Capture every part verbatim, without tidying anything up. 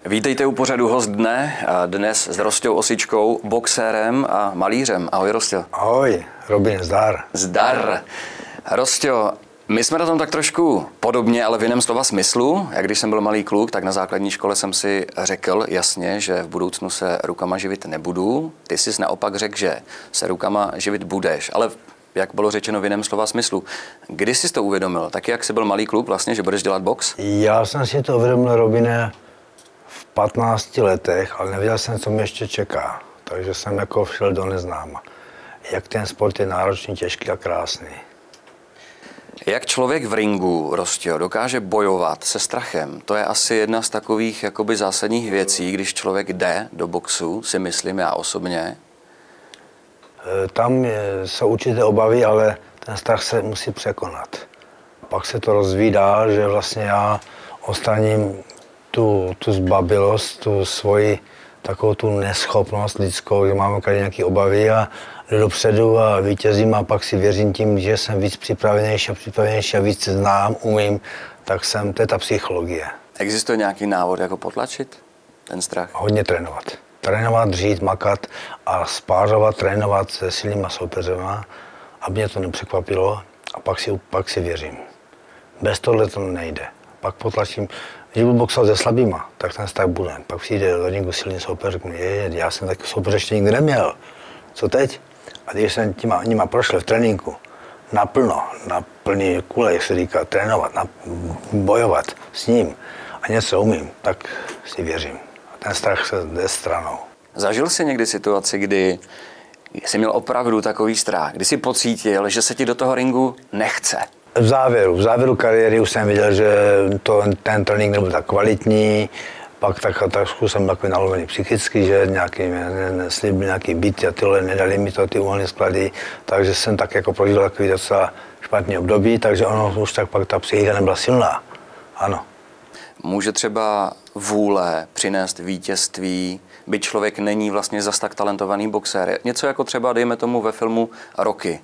Vítejte u pořadu Host dne, dnes s Rostou Osičkou, boxérem a malířem. Ahoj, Rostě. Ahoj, Robin, zdar. Zdar. Rostě, my jsme na tom tak trošku podobně, ale v jiném slova smyslu. Jak když jsem byl malý kluk, tak na základní škole jsem si řekl jasně, že v budoucnu se rukama živit nebudu. Ty jsi naopak řekl, že se rukama živit budeš, ale jak bylo řečeno v jiném slova smyslu. Kdy jsi to uvědomil? Taky jak jsi byl malý kluk vlastně, že budeš dělat box? Já jsem si to uvědomil, Robine, v patnácti letech, ale nevěděl jsem, co mě ještě čeká. Takže jsem jako šel do neznáma. Jak ten sport je náročný, těžký a krásný. Jak člověk v ringu, Rostě, dokáže bojovat se strachem? To je asi jedna z takových jakoby zásadních věcí, když člověk jde do boxu, si myslím já osobně. Tam jsou určité obavy, ale ten strach se musí překonat. Pak se to rozvíjí dál, že vlastně já odstraním tu, tu zbabilost, tu svoji takovou tu neschopnost lidskou, že máme každý nějaké obavy a jdu dopředu a vítězím a pak si věřím tím, že jsem víc připravenější a připravenější a víc znám, umím, tak jsem, to je ta psychologie. Existuje nějaký návod, jako potlačit ten strach? Hodně trénovat. Trénovat, dřít, makat a spářovat, trénovat se silnýma soupeřema, aby mě to nepřekvapilo a pak si, pak si věřím. Bez tohle to nejde. Pak potlačím, když budu boxovat se slabýma, tak ten strach bude. Pak přijde do ringu silný soupeř, řekne, je, já jsem takový soupeř ještě nikdy neměl. Co teď? A když jsem těma, nima prošel v tréninku, naplno, na plný kule, jak se říká, trénovat, na, bojovat s ním a něco umím, tak si věřím. A ten strach se jde stranou. Zažil jsi někdy situaci, kdy jsi měl opravdu takový strach, kdy jsi pocítil, že se ti do toho ringu nechce? V závěru, v závěru kariéry už jsem viděl, že to, ten trénink nebyl tak kvalitní, pak tak, trošku jsem takový nalomený psychicky, že nějaký, slíbil nějaký byt a tyhle nedali mi to, ty uhelné sklady, takže jsem tak jako prožil takový docela špatný období, takže ono už tak pak ta psychika nebyla silná, ano. Může třeba vůle přinést vítězství, byť člověk není vlastně zas tak talentovaný boxér. Něco jako třeba, dejme tomu, ve filmu Rocky.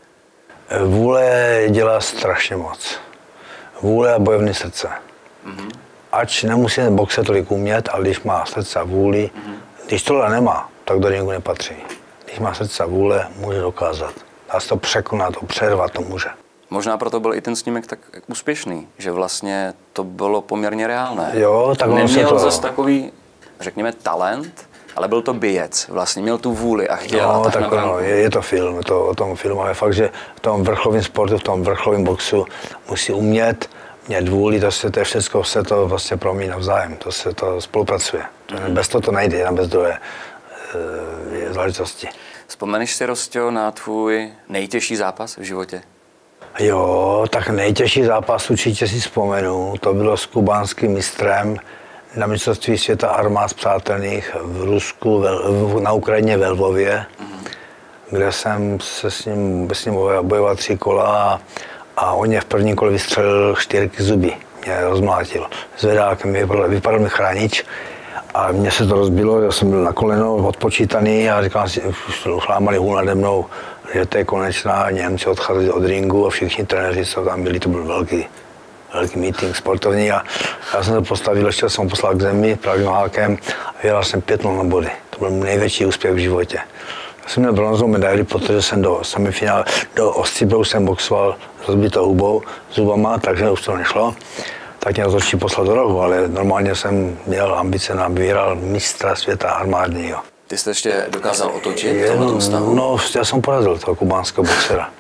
Vůle dělá strašně moc. Vůle a bojovné srdce. Mm-hmm. Ač nemusí boxer tolik umět, ale když má srdce a vůli, mm-hmm. když tohle nemá, tak do ringu nepatří. Když má srdce a vůle, může dokázat. Dá se to překonat, to přervat to může. Možná proto byl i ten snímek tak úspěšný, že vlastně to bylo poměrně reálné. Jo, tak neměl to... zase takový, řekněme, talent, ale byl to bijec. Vlastně měl tu vůli a chtěl. No, a tak tak no, je, je to film, to, o tom filmu, ale fakt, že v tom vrcholovém sportu, v tom vrcholovém boxu musí umět, mít vůli, to, se, to je všechno, se to vlastně promí navzájem, to se to spolupracuje. Mm. Bez toho to nejde, jedna bez druhé e, záležitosti. Vzpomeneš si, Rostě, na tvůj nejtěžší zápas v životě? Jo, tak nejtěžší zápas určitě si vzpomenu, to bylo s kubánským mistrem na mistrovství světa armád spřátelných v Rusku, na Ukrajině ve Lvově, mm. kde jsem se s ním, s ním bojoval tři kola a, a on mě v prvním kole vystřelil čtyřky zuby, mě rozmlátil. Zvedákem vypadl, vypadl mi chránič a mně se to rozbilo, já jsem byl na koleno odpočítaný a říkal si, už lámali hůl nade mnou, že to je konečná, Němci odcházeli od ringu a všichni trenéři, co tam byli, to byl velký, velký meeting sportovní a já jsem to postavil, ještě jsem poslal k zemi pravým hákem a vyhrál jsem pět nula na body. To byl největší úspěch v životě. Já jsem měl bronzovou medaili, protože jsem do semifinále, do Ostříbru jsem boxoval s rozbitou hubou, zubama, takže už to nešlo. Tak mě rozhodčí poslal do rohu, ale normálně jsem měl ambice na vyhrál mistra světa armádního. Ty jsi ještě dokázal otočit v tomto stavu? No, já jsem porazil toho kubánského boxera.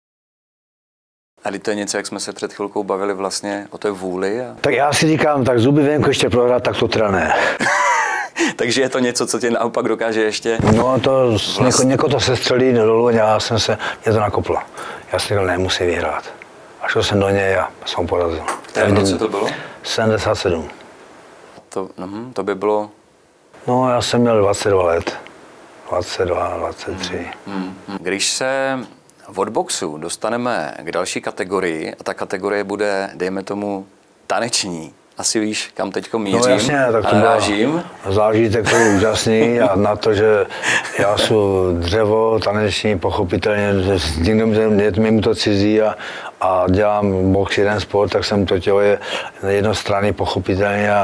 A to je něco, jak jsme se před chvilkou bavili vlastně o té vůli. A... Tak já si říkám, tak zuby venku ještě prohrát, tak to teda ne. Takže je to něco, co tě naopak dokáže ještě... No to, vlastně... něko, něko to se střelí dolů a já jsem se, mě to nakoplo. Já jsem říkal, ne, musí vyhrát. A šel jsem do něj a jsem ho porazil. V kterém roce to bylo? sedmdesát sedm. To, no, to by bylo... No, já jsem měl dvacet dva let. dvacet dva, dvacet tři. Hmm, hmm. Když se od boxu dostaneme k další kategorii, a ta kategorie bude, dejme tomu, taneční. Asi víš, kam teďko mířím. No jasně, tak to narážím. Zážitek to je úžasný a na to, že já jsem dřevo taneční, pochopitelně, nikdo mi to cizí a, a dělám box jeden sport, tak jsem to tělo je jednostranný, pochopitelně a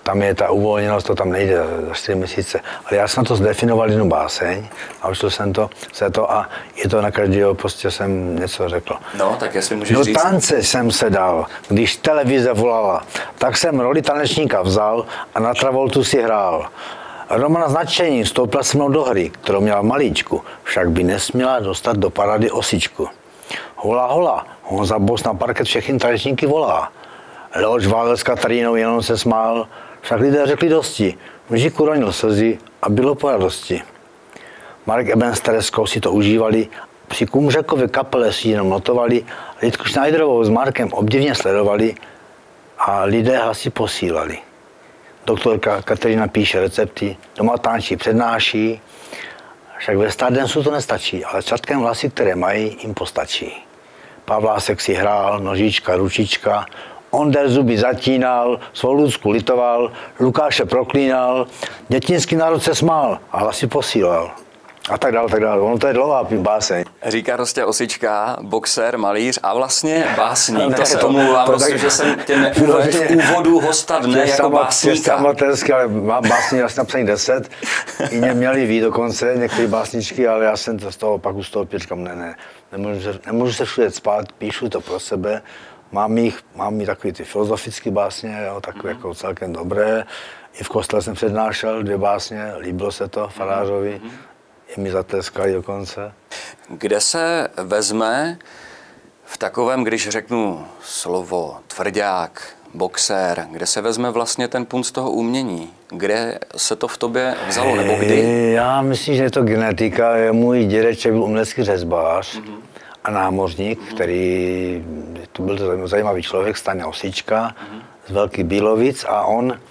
tam je ta uvolněnost, to tam nejde za čtyři měsíce. Ale já jsem to zdefinoval jednu báseň, naučil jsem to, se to a je to na každého, prostě jsem něco řekl. No, tak jestli můžeš Do říct. tance jsem se dal, když televize volala, tak jsem roli tanečníka vzal a na Travoltu si hrál. Romana s nadšením stoupila se mnou do hry, kterou měla malíčku, však by nesměla dostat do parady osičku. Hola, hola, Honza Boss na parket všechny tanečníky volá. Leoš Vável s Katarínou jenom se smál, však lidé řekli dosti. Mužík uronil slzy a bylo po radosti. Marek Eben s Tereskou si to užívali, při Kumřekově kapele si jenom notovali, Lidku Schneiderovou s Markem obdivně sledovali a lidé hlasy posílali. Doktorka Kateřina píše recepty, doma tančí, přednáší, však ve Stardensu to nestačí, ale čatkem hlasy, které mají, jim postačí. Pavlásek si hrál, nožička, ručička, Onder zuby zatínal, svou Lucku litoval, Lukáše proklínal, dětinský národ se smál a hlasy posílal. A tak dále, tak dále. Ono to je dlouhá báseň. Říká prostě Osička, boxer, malíř a vlastně básník. To se omlouvám, prostě, že jsem tě neuvedl v úvodu hosta dne jako básníka. Amatérsky, ale básní já jsem napsaný deset. I mě měli ví dokonce některé básničky, ale já jsem to z toho pak ustoupil, říkám, ne, ne, nemůžu se, nemůžu se všude spát, píšu to pro sebe. Mám jich, mám jich takový ty filozofické básně, jo, takové mm. jako celkem dobré. I v kostele jsem přednášel dvě básně, líbilo se to farářovi. Mm. Je mi zatleskali dokonce. Kde se vezme v takovém, když řeknu slovo tvrdák, boxer, kde se vezme vlastně ten punc toho umění? Kde se to v tobě vzalo, nebo kdy? Já myslím, že je to genetika. Můj dědeček byl umělecký řezbář mm-hmm. a námořník, mm-hmm. který, to byl to zajímavý člověk, Staňa Osička, mm-hmm. z Velkých Bílovic a on e,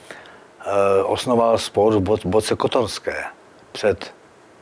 osnoval sport v Bodce Kotorské před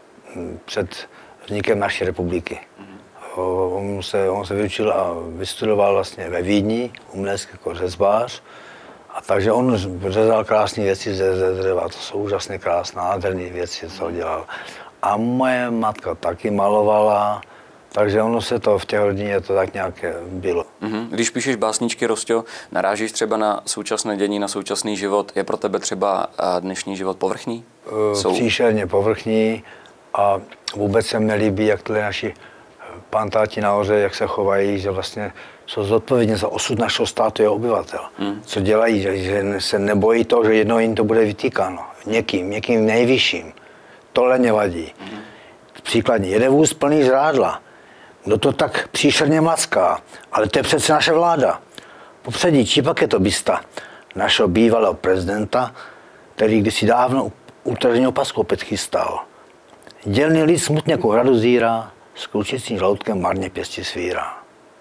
před vznikem naší republiky. Mm-hmm. On, se, on se vyučil a vystudoval vlastně ve Vídni, umělecký jako řezbář. A takže on řezal krásné věci ze, ze dřeva, to jsou úžasně krásné, nádherné věci, co dělal. A moje matka taky malovala, takže ono se to v té rodině to tak nějak bylo. Mm-hmm. Když píšeš básničky, Rosťo, narážíš třeba na současné dění, na současný život, je pro tebe třeba dnešní život povrchní? Jsou... Příšerně povrchní. A vůbec se mi líbí, jak tyhle naši pantáti nahoře, jak se chovají, že vlastně jsou zodpovědní za osud našeho státu a obyvatel. Hmm. Co dělají, že, že se nebojí toho, že jednou jim to bude vytýkáno. Někým, někým nejvyšším. Tohle nevadí. Hmm. Příkladně, jede vůz plný žrádla. Kdo to tak příšerně mlacká? Ale to je přece naše vláda. Popředí, či pak je to bysta našeho bývalého prezidenta, který kdysi dávno utržený opasku opět chystal. Dělný lid smutně ku hradu zírá, s klučícím žloutkem marně pěstí svírá.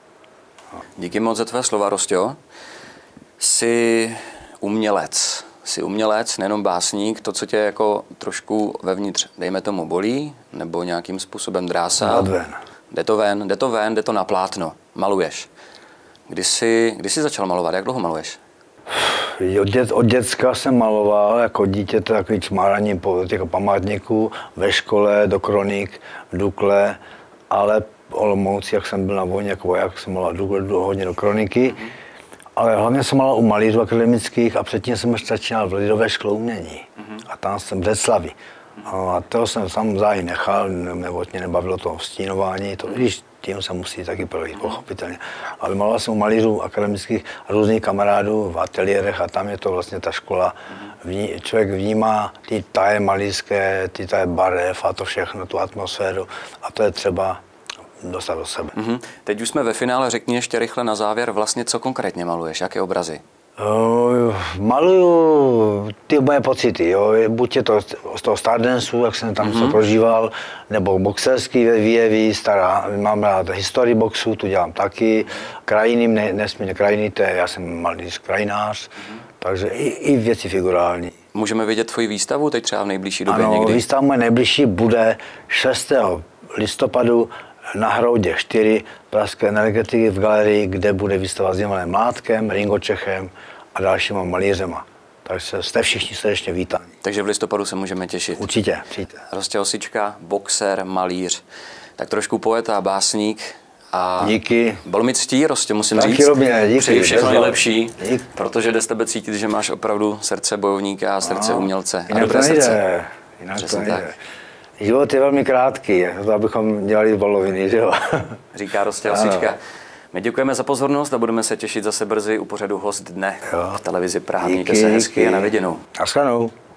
Díky moc za tvé slova, Rosťo. Jsi umělec. Jsi umělec, nejenom básník. To, co tě jako trošku vevnitř, dejme tomu, bolí, nebo nějakým způsobem drásá. Ven. Jde to ven, jde to ven, jde to na plátno. Maluješ. Kdy jsi, kdy jsi začal malovat? Jak dlouho maluješ? Od, dět, od děcka jsem maloval, jako dítě to takový čmárání po těch památníků, ve škole, do kronik, v Dukle, ale v Olomouci, jak jsem byl na vojně jako voják, jsem maloval Dukle, hodně do kroniky, mm. ale hlavně jsem maloval u malířů akademických a předtím jsem ještě začínal v Lidové škole umění mm. a tam jsem v Břeclavi. A toho jsem sám zájem nechal, nebo mě nebavilo to stínování, to když tím se musí taky projít, pochopitelně. Ale maloval jsem u malířů akademických a různých kamarádů v ateliérech a tam je to vlastně ta škola. Vní, člověk vnímá ty taje malířské, ty taje barev a to všechno, tu atmosféru a to je třeba dostat do sebe. Mm-hmm. Teď už jsme ve finále, řekni ještě rychle na závěr, vlastně co konkrétně maluješ, jaké obrazy? Uh, maluju ty moje pocity, jo. Buď je to z toho Stardensu, jak jsem tam mm-hmm. se prožíval, nebo boxerský výjevy, stará, mám rád historii boxu, tu dělám taky, krajiny, ne, nesmírně krajiny, to je, já jsem malíř krajinář, mm-hmm. takže i, i věci figurální. Můžeme vidět tvoji výstavu teď třeba v nejbližší době ano, někdy? Výstava moje nejbližší bude šestého listopadu na Hroudě čtyři Pražské energetiky v galerii, kde bude výstava s Ivanem Mládkem, Ringo Čechem a dalšíma malířema. Takže jste všichni srdečně vítáni. Takže v listopadu se můžeme těšit. Určitě, přijďte. Rostě Osička, boxer, malíř, tak trošku poeta, básník A díky. Bylo mi ctí, Rostě, musím Taky říct. Robine, díky. Přeji všechno nejlepší, Díky. protože jde z tebe cítit, že máš opravdu srdce bojovníka a srdce No, umělce. A jinak dobré to nejde. srdce. Jinak Přesně to nejde. tak. Život je velmi krátký, to abychom dělali baloviny, že jo? Říká Rostě Osička. My děkujeme za pozornost a budeme se těšit zase brzy u pořadu Host dne Jo. v televizi Praha. Díky, Mějte se hezky díky. a na viděnou. Naschledanou.